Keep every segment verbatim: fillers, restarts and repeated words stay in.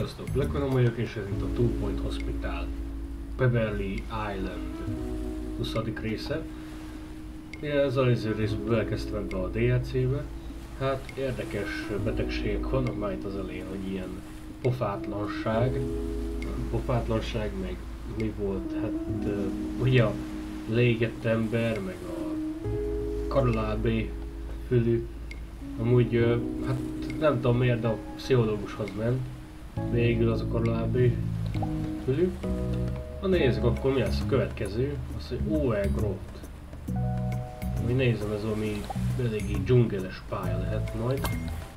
Sziasztok, Lekonom vagyok, és ez itt a Two Point Hospital Beverly Island huszadik része. Ja, az előző részben belekezdtem ebbe a dé el cé-be. Hát érdekes betegségek vannak már itt az elején, hogy ilyen pofátlanság, pofátlanság meg mi volt, hát uh, ugye a leégett ember, meg a karolábé fülű. Amúgy, uh, hát nem tudom miért, de a pszichológushoz ment. Végül az a karolábé fülű. Na nézzük akkor mi lesz a következő. Azt mondja, ó e Grot. Ami nézem, ez valami eléggé dzsungeles pálya lehet majd.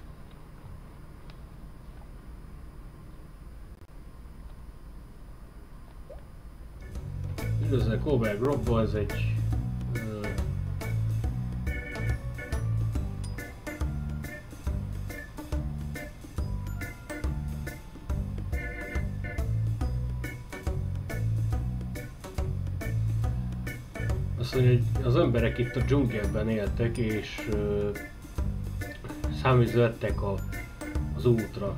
Üdvözlök Over Grotba, ez egy uh, azt mondja, hogy az emberek itt a dzsungelben éltek és uh, száműző lettek a, az útra.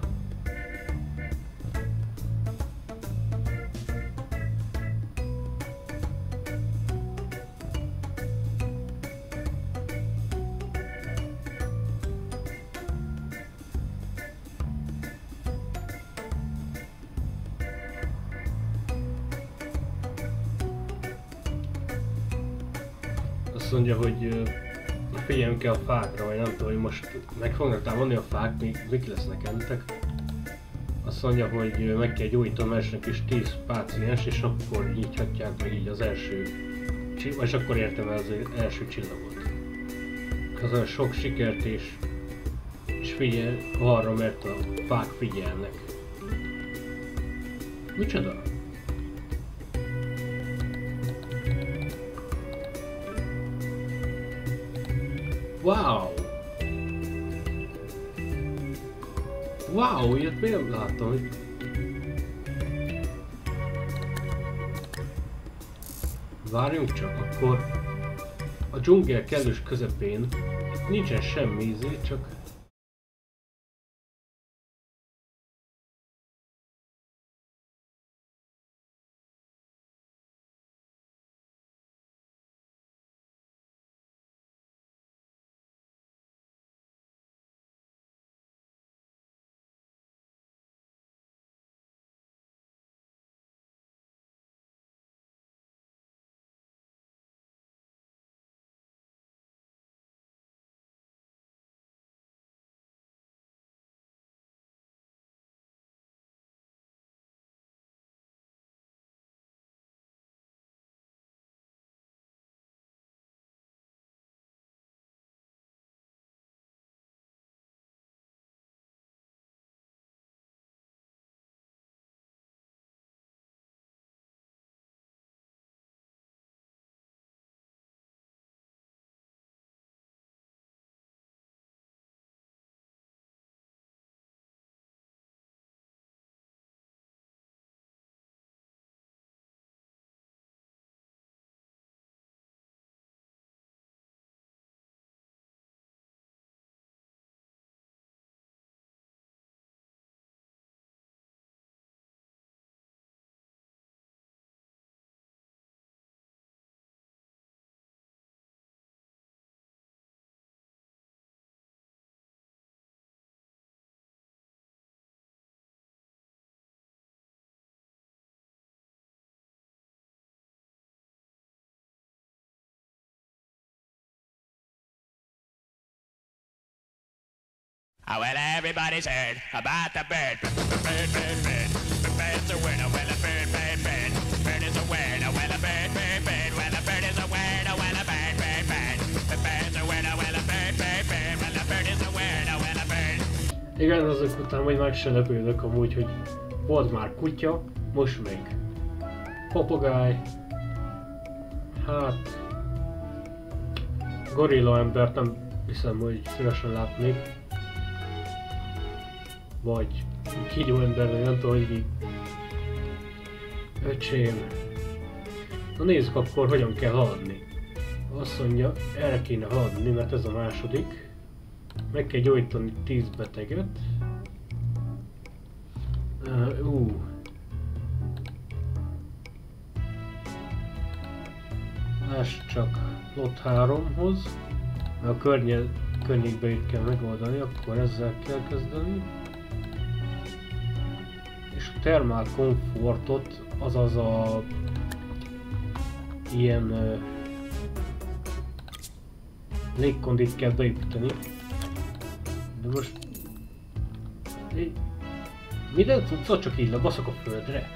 Azt mondja, hogy uh, figyeljünk kell a fákra, vagy nem tudom, hogy most meg fognak támadni a fák, még mik lesznek entek. Azt mondja, hogy uh, meg kell gyógyítani esnek is tíz páciens, és akkor nyithatják meg így az első csillagot, és akkor értem el az első csillagot. Azon sok sikert és, és figyelj arra, mert a fák figyelnek. Micsoda? Wow! Wow, ilyet még nem láttam, hogy... Várjunk csak, akkor a dzsungel kellős közepén nincsen semmi ízé, csak... Oh, well, everybody's heard about the bird. Bird, bird, bird. The bird's a word. Oh, well, a bird, bird, bird. Bird is a word. Oh, well, a bird, bird, bird. Well, a bird is a word. Oh, well, a bird, bird, bird. The bird's a word. Oh, well, a bird, bird, bird. Well, a bird is a word. Oh, well, a bird. Igen, azok után majd meg se lepődök amúgy, hogy volt már kutya, most még papagáj. Hát... Gorilla embert nem hiszem, hogy szívesen látnék. Vagy kígyó ember, nem tudom, hogy így... Öcsém... Na nézzük akkor, hogyan kell haladni. Azt mondja, erre kéne haladni, mert ez a második. Meg kell gyógyítani tíz beteget. Uh, uh. Láss csak Lot háromhoz, mert a környe, környékbe itt kell megoldani, akkor ezzel kell kezdeni. És a termál komfortot, azaz a ilyen uh, légkondit kell beépíteni. De most... Hey, minden tudsz, csak így lebaszok a földre?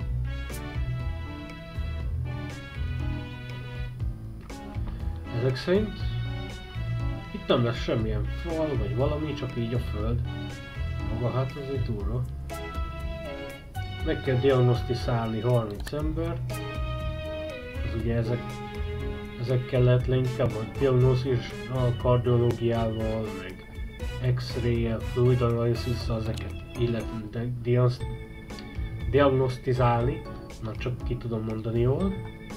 Ezek szerint itt nem lesz semmilyen fal vagy valami, csak így a föld. Maga hát ez egy durva. Meg kell diagnosztizálni harminc embert. Az ugye ezek, ezekkel lehet leginkább a diagnózis a kardiológiával, meg X-ray-el, fluid analysis-szal ezeket illetve diagnosztizálni. Na csak ki tudom mondani jól.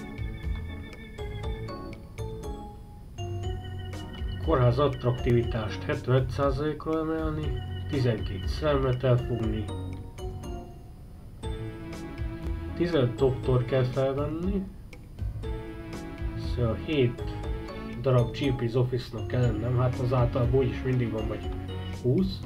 Kórház attraktivitást hetvenöt százalékra emelni, tizenkét szerelmet elfogni, tizenöt doktor kell felvenni, szóval hét darab G P's Office-nak kell lennem, hát az általában úgyis mindig van vagy húsz.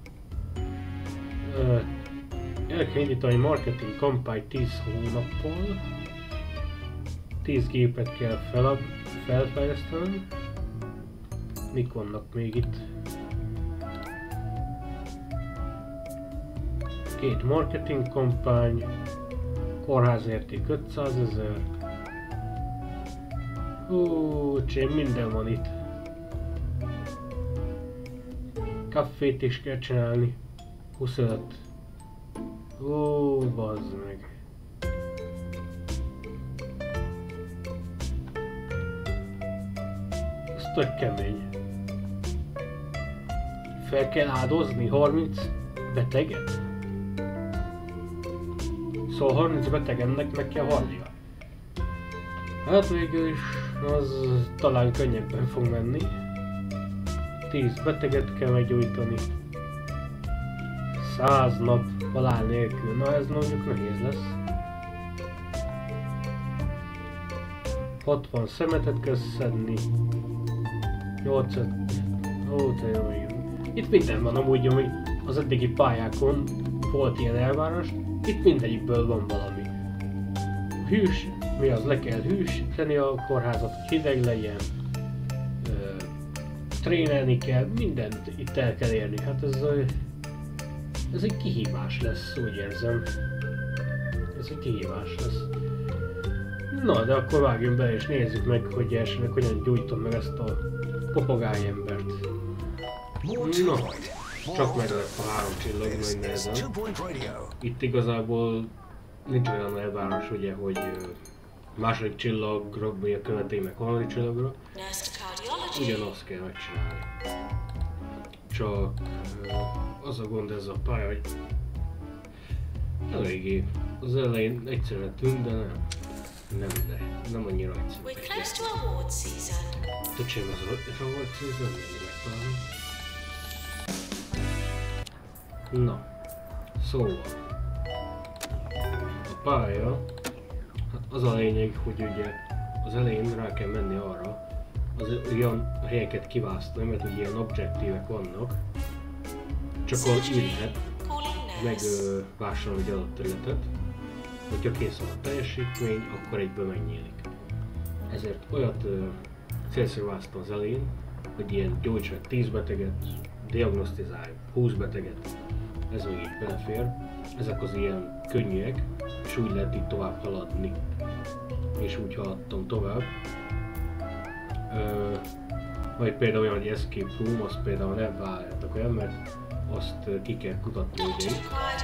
El kell indítani marketing kampány tíz hónappal, tíz gépet kell fel, felfejleszteni. Mik vannak még itt? Két marketing kampány, kórházérték ötszázezer. Hú, csém, minden van itt. Kaffét is kell csinálni. huszonöt. Ó, bazd meg. Ez tök kemény. Fel kell áldozni harminc beteget? Szóval harminc betegennek meg kell halnia. Hát végül is az talán könnyebben fog menni. tíz beteget kell meggyújtani. száz nap halál nélkül. Na ez mondjuk nehéz lesz. hatvan szemetet kell szedni. nyolcat... Ó, te jó ég. Itt minden van amúgy, ami az eddigi pályákon volt ilyen elvárás. Itt mindegyikből van valami. Hűs, mi az, le kell hűsíteni a kórházat, hogy hideg legyen. Ö, trénelni kell, mindent itt el kell érni. Hát ez, ez egy kihívás lesz, úgy érzem. Ez egy kihívás lesz. Na, de akkor vágjunk be és nézzük meg, hogy elsőnek hogyan gyújtom meg ezt a papagájembert. Na, csak meg lett a három csillag, majd nézem. Itt igazából nincs olyan elvárás, ugye, hogy második csillagra, vagy a követői meg harmadik csillagra. Ugyanazt kell megcsinálni. Csak az a gond ez a pálya, hogy eléggé az elején egyszerűen tűnt, de nem. Nem, de nem annyira egyszerű. Töcsém, ez a award season, mindig megtalálom. Na, szóval a pálya, hát az a lényeg, hogy ugye az elején rá kell menni arra, az olyan helyeket kiválasztani, mert ugye ilyen objektívek vannak, csak az így lehet megvásárolni egy adott területet, hogyha kész van a teljesítmény, akkor egyből megnyílik. Ezért olyat célszerű választom az elején, hogy ilyen gyógyság tíz beteget, diagnosztizálj húsz beteget, ez még így belefér. Ezek az ilyen könnyűek, és úgy lehet így tovább haladni. És úgy haladtam tovább. Ö, vagy például olyan, hogy Escape Room, azt például nem vállaltak olyan, mert azt ki kell kutatni ugye.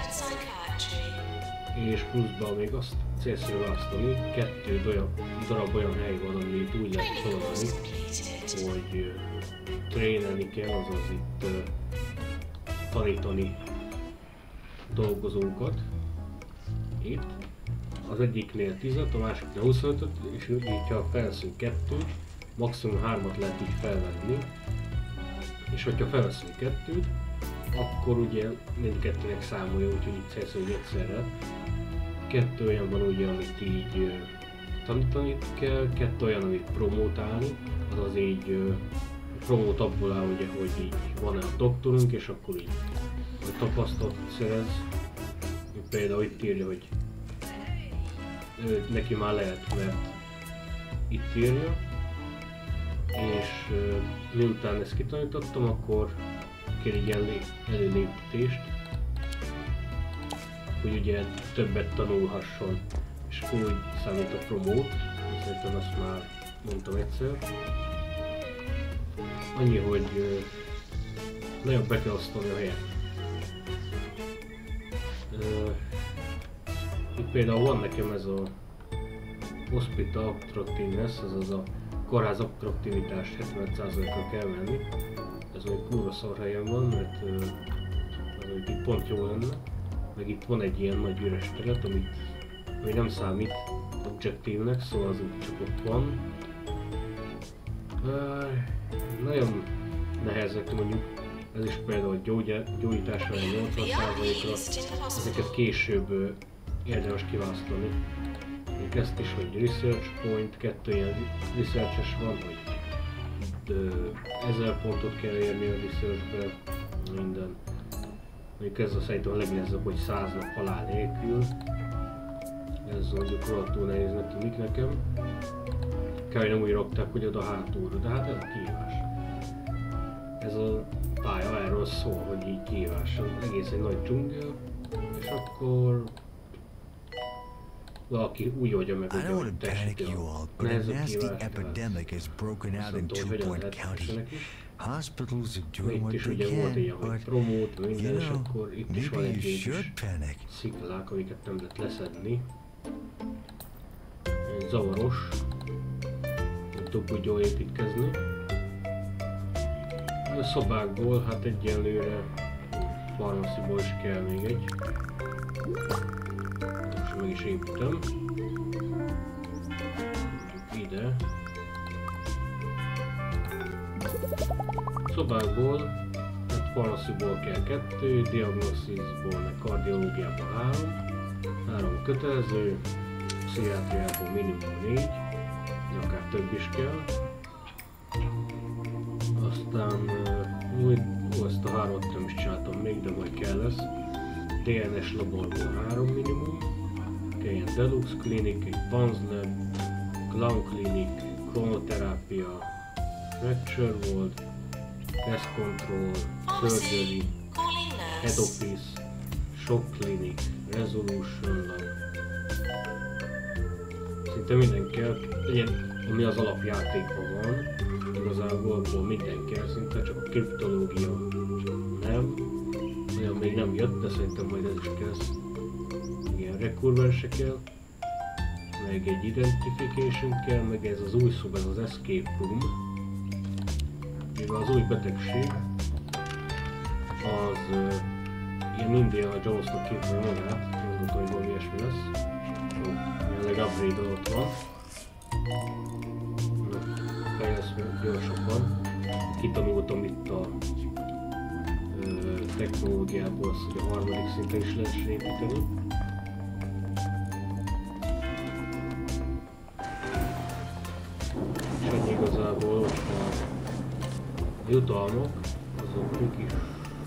És pluszban még azt célszerű választani, kettő olyan, darab olyan hely van, amit úgy lehet feladani, hogy trénelni kell, azaz itt uh, tanítani dolgozókat. Itt az egyiknél tízet, a másiknél huszonötöt, és így ha felveszünk kettőt, maximum hármat lehet így felvenni. És hogyha felveszünk kettőt, akkor ugye mindkettőnek számolja, úgyhogy itt szerször, hogy egyszerre. Kettő olyan van ugye, amit így tanítani kell, kettő olyan, amit promotálni, azaz így promót abból áll, ugye, hogy így van-e a doktorunk, és akkor így tapasztalatot szerez. Például itt írja, hogy neki már lehet, mert itt írja, és miután ezt kitanítottam, akkor kér egy előlépítést, hogy ugye többet tanulhasson, és akkor úgy számít a promót, szerintem azt már mondtam egyszer. Annyi, hogy nagyon be kell osztani a helyet. Itt például van nekem ez a Hospital Attractiveness, azaz a kórház attraktivitást hetven százalékra kell venni. Ez egy kurva szar helyen van, mert uh, az itt pont jó lenne. Meg itt van egy ilyen nagy üres terület, ami, ami nem számít objektívnek, szóval az úgy csak ott van. Uh, nagyon nehezek mondjuk, ez is például gyógyításra nyolcvan százalékra, ezeket később uh, érdemes kiválasztani. Még ezt is, hogy research point, kettő ilyen researches van, hogy ezer pontot kell érni a researchbe, minden. Mondjuk ez a szerintem a legnehezebb, hogy száz nap halál nélkül. Ez mondjuk rohadtul nehéznek tűnik nekem. Kár, nem úgy rakták, hogy oda hátulra, de hát ez a kihívás. Ez a pálya erről szól, hogy így kihívás. Egész egy nagy dzsungel, és akkor valaki úgy oldja meg, hogy a testét a nehezebb kihívás. Azt mondta, hogy hogyan lehet is. Itt is ugye volt ilyen, hogy promót, minden, és akkor itt is van egy kis sziklák, amiket nem lehet leszedni. Zavaros. Nem tudok úgy jól építkezni. A szobákból, hát egyelőre farmaciból is kell még egy. Most meg is építem. Ide. Szobákból, hát farmaciból kell kettő, diagnoszisból, meg kardiológiából három, három kötelező, pszichiátriából minimum négy, akár több is kell. Aztán úgy, ó, ezt a hármat nem is csináltam még, de majd kell lesz. dé en es laborból három minimum, kell ilyen Deluxe Clinic, egy Panz Lab, Clown Clinic, Chronoterápia, Fracture World, Pest Control, Surgery, Head Office, Shock Clinic, Resolution Lab. Szinte minden kell, ilyen, ami az alapjátékban van, igazából abból minden kell, szinte csak a kriptológia nem, olyan még nem jött, de szerintem majd ez is kell. Igen, rekurvense kell, meg egy identification kell, meg ez az új szó, ez az escape room. Mivel az új betegség, az uh, ilyen Indiana Jones-nak képzel magát, mondhatom, hogy valami ilyesmi lesz. Jelenleg upgrade ott van. Fejlesztve gyorsabban. Kitanultam itt a uh, technológiából azt, hogy a harmadik szinten is lehet építeni. És ennyi igazából ott a jutalmak, azok mik is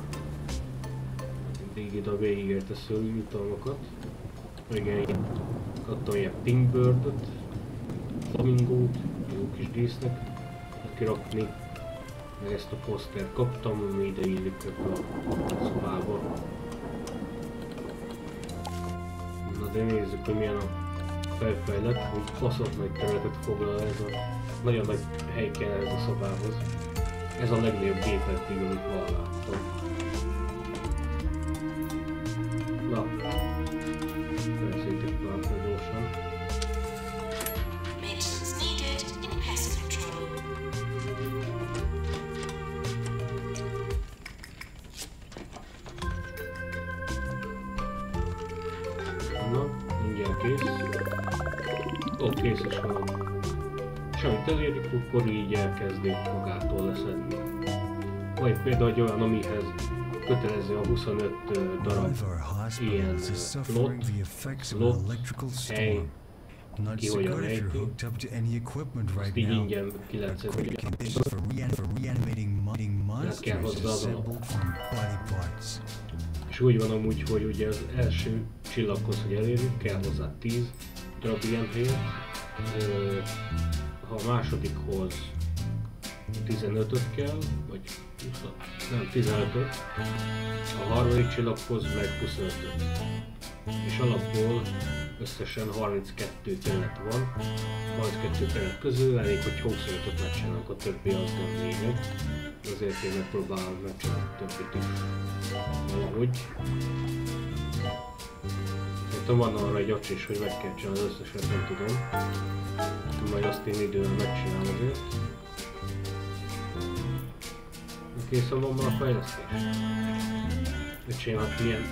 mindig ide végigért a jutalmakat. Igen, én kaptam ilyen Pinkbird-öt, Flamingót, jó kis dísznek kirakni, meg ezt a posztert kaptam, ami ide illik a szobába. Na de nézzük, hogy milyen a felfejlett, hogy baszott nagy területet foglal ez a nagyon nagy hely kell ez a szobához. Ez a legnagyobb gép eddig, amit valaha láttam. Na, felszítik már fel gyorsan. Na, mindjárt kész. Ó, kész is van. És amit elérik, akkor így elkezdik magától leszedni. Vagy például egy olyan, amihez kötelező a huszonöt darab ilyen slot, slot, hely, ki hogyan ejti, azt így ingyen ki lehet szedni. Tehát kell hozzá az alap. És úgy van amúgy, hogy ugye az első csillaghoz, hogy elérjük, kell hozzá tíz darab ilyen helyet. Ha a másodikhoz tizenötöt kell, vagy húsz, nem tizenötöt, a harmadik csillaghoz meg huszonötöt. És alapból összesen harminckettő terület van. harminckettő terület közül elég, hogy huszonötöt megcsinálunk, a többi az nem lényeg. Azért én megpróbálom megcsinálni a többit is valahogy. Szerintem van arra egy acs is, hogy meg kell csinálni az összeset, nem tudom. Majd azt én idővel megcsinálom azért. Készen van már a fejlesztés. Öcsém, hát milyen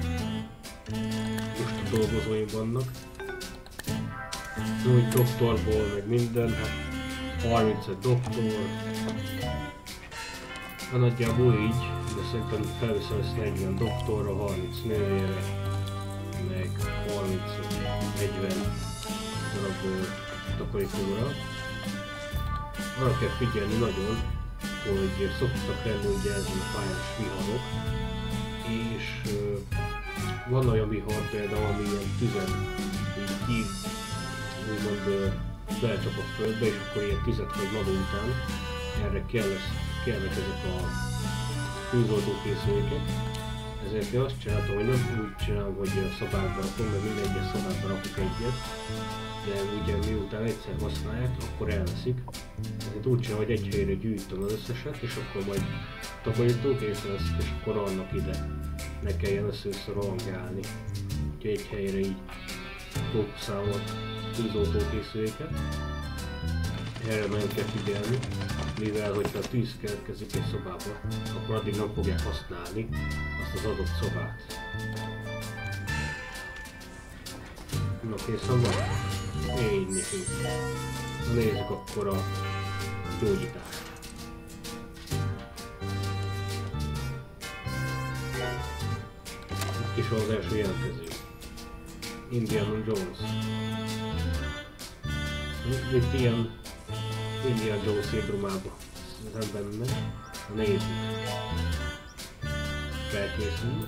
most dolgozóim vannak. Úgy doktorból, meg minden, hát harmincöt doktor. Hát nagyjából így, de szerintem felviszem ezt negyven doktorra, harminc nője, meg harminc-negyven darab takarítóra. Arra kell figyelni nagyon, hogy szoktak lenni ugye ezen a pályás viharok, és uh, van olyan vihar például, ami ilyen tüzet így, így úgymond uh, belecsap a földbe, és akkor ilyen tüzet vagy maga után. Erre kell, kellnek ezek a tűzoltókészülékek. Ezért én azt csináltam, hogy nem úgy csinálom, hogy szobákba rakom, mert minden egyes szobákba rakok egyet, de ugye miután egyszer használják, akkor elveszik. Ezért úgy csinálom, hogy egy helyre gyűjtöm az összeset, és akkor majd takarítókész lesz, és akkor annak ide. Ne kelljen össze-össze rohangálni. Úgyhogy egy helyre így fókuszálom a tűzoltókészüléket. Erre nagyon kell figyelni, mivel hogyha a tűz keletkezik egy szobába, akkor addig nem fogják használni azt az adott szobát. Na készen van? Így nézzük. Nézzük akkor a gyógyítást. Itt is van az első jelentkező. Indiana Jones. Itt ilyen Indiana Jones szindrómában nem benne. Nézzük. Felkészül.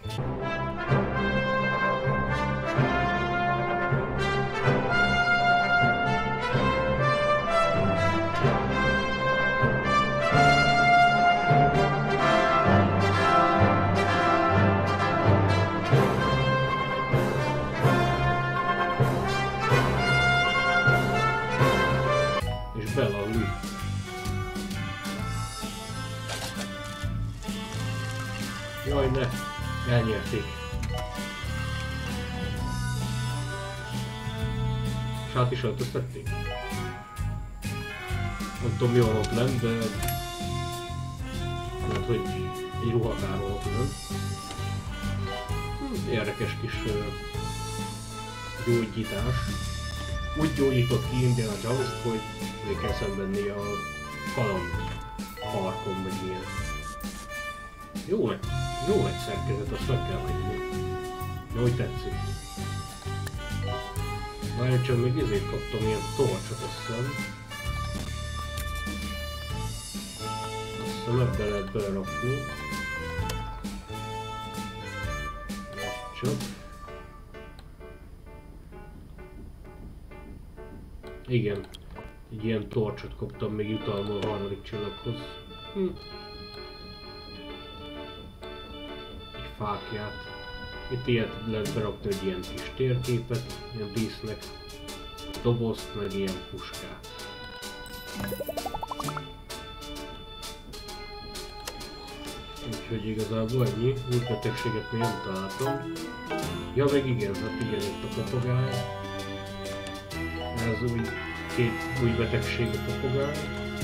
És belalul. Jaj, ne! Elnyerték. És hát is öltöztették. Nem tudom mi van ott lent, de... mert hogy egy ruhatárol ott lent. Érdekes kis uh, gyógyítás. Úgy gyógyított ki Indiana Jones, hogy még kell szenvedni a kaland parkon, vagy ilyen. Jó egy, jó egy szerkezet, azt meg kell hagyni. Jó, hogy tetszik. Várj, csak még ezért kaptam ilyen torcsot, azt hiszem. Azt hiszem ebbe lehet belerakni. Csak. Igen. Egy ilyen torcsot kaptam még jutalmul a harmadik csillaghoz. Hm. Egy fákját. Itt ilyet lehet berakni, egy ilyen kis térképet, ilyen dísznek, dobozt, meg ilyen puskát. Úgyhogy igazából ennyi, új betegséget még nem találtam. Ja, meg igen, hát igen, itt a papagáj. Ez új, két új betegség a papagáj.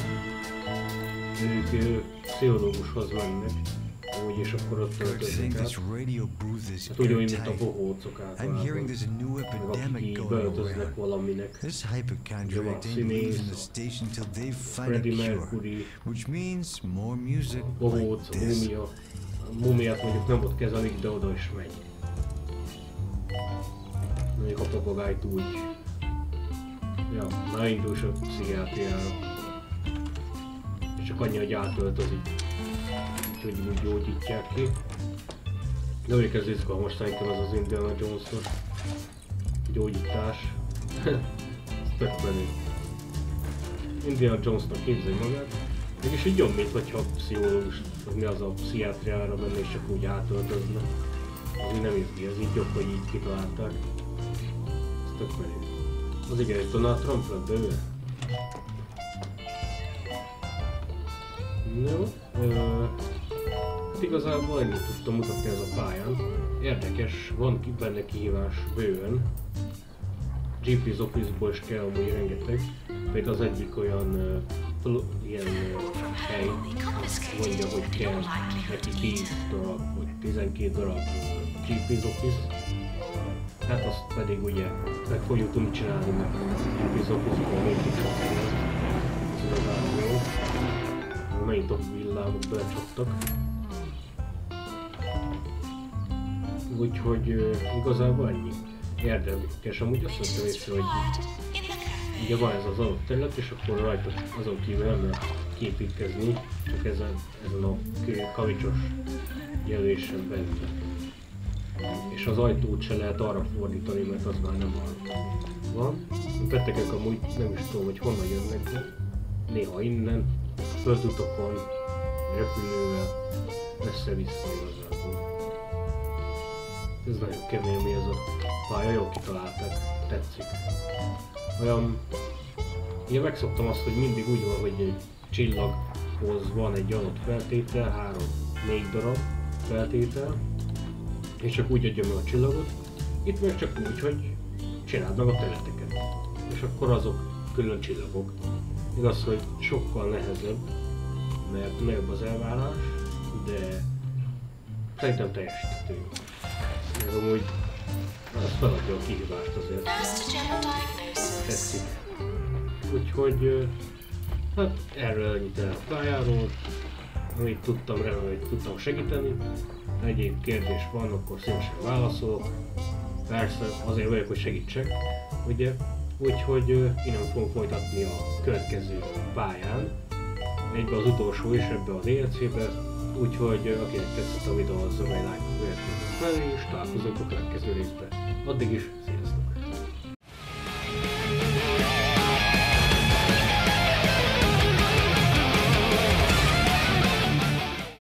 Ők pszichológushoz mennek. Úgy, és akkor ott töltöznek át. Hát úgy, mint a bohócok általában. Meg akik így beöltöznek valaminek. Ugye van színész, Freddie Mercury, a bohóc, a múmia, mumiát mondjuk nem ott kezelik, de oda is megy. Mondjuk a papagájt úgy. Ja, már indulsz a pszichiátriára. És csak annyi, hogy átöltözik. Úgyhogy úgy gyógyítják ki. De úgy ez izgalmas szerintem az az Indiana Jones-os gyógyítás. Ez tök menő. Indiana Jonesnak képzelj magát. Mégis így jobb, mint hogyha a pszichológus, vagy mi az a pszichiátriára menne és csak úgy átöltözne. Az így nem izgi, ez így jobb, hogy így kitalálták. Ez tök menő. Az igen, hogy Donald Trump lett belőle. No, ö, hát igazából ennyit tudtam mutatni ez a pályán. Érdekes, van ki benne kihívás bőven. gé pé Office-ból is kell amúgy rengeteg. Például az egyik olyan uh, ilyen uh, hely mondja, hogy kell neki tíz darab, vagy tizenkét darab uh, gé pé Office. Hát azt pedig ugye meg fogjuk tudni csinálni, mert gé pé Office-ból még csak kell. Ez igazán jó. Megint top villámok belecsaptak. Úgyhogy uh, igazából ennyi. Érdekes, amúgy azt mondtam észre, hogy ugye van ez az adott terület, és akkor rajta azon kívül nem lehet képítkezni, csak ezen, ezen a kavicsos jelölésen belül. És az ajtót se lehet arra fordítani, mert az már nem van. A betegek amúgy nem is tudom, hogy honnan jönnek, néha innen, földutakon, repülővel, össze-vissza igazából. Ez nagyon kemény, mi ez a pálya, jól kitalálták, tetszik. Olyan... Én megszoktam azt, hogy mindig úgy van, hogy egy csillaghoz van egy adott feltétel, három, négy darab feltétel, és csak úgy adja meg a csillagot. Itt meg csak úgy, hogy csináld meg a területeket. És akkor azok külön csillagok. Igaz, hogy sokkal nehezebb, mert nagyobb az elvárás, de szerintem teljesíthető. Meg amúgy az feladja a kihívást azért. Tetszik. Úgyhogy hát erről ennyit el a pályáról, amit tudtam, remélem, hogy tudtam segíteni. Ha egyéb kérdés van, akkor szívesen válaszolok. Persze azért vagyok, hogy segítsek, ugye? Úgyhogy innen fogunk folytatni a következő pályán. Egyben az utolsó is ebbe a dé el cé-be. Úgyhogy akinek tetszett a videó, az a like-ot, következzünk fel, és találkozunk a következő részben. Addig is, szia!